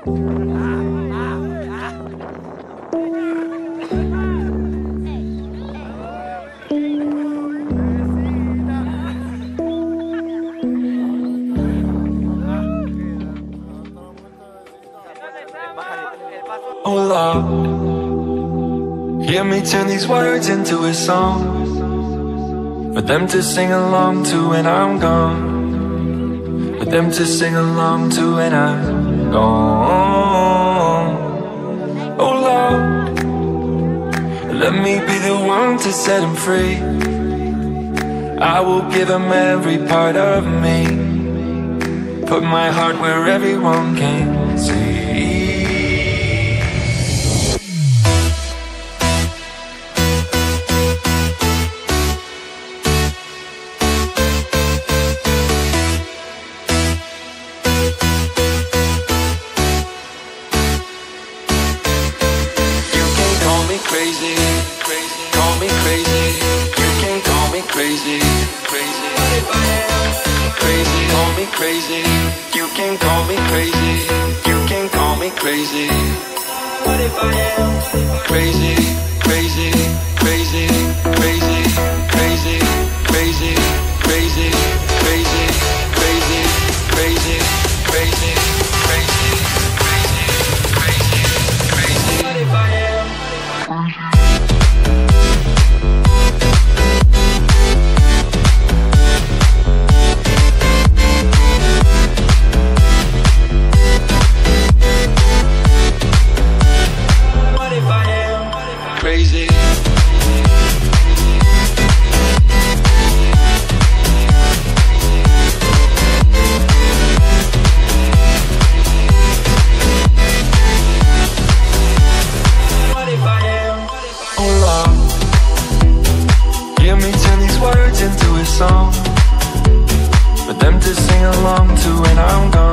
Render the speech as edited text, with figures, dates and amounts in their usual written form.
Oh Lord, hear me turn these words into a song for them to sing along to when I'm gone, for them to sing along to when I'm gone. Oh Lord, let me be the one to set them free. I will give them every part of me, put my heart where everyone can see. Crazy, crazy, call me crazy. You can call me crazy, crazy. What if I am crazy? Call me crazy. You can call me crazy. You can call me crazy. What if I am crazy, crazy, crazy, crazy, crazy, crazy, crazy, crazy, crazy, crazy, crazy, crazy, crazy, crazy, crazy. What if I am? Crazy. What if I am? Oh Lord, hear me turn these words into a song for them to sing along to when I'm gone.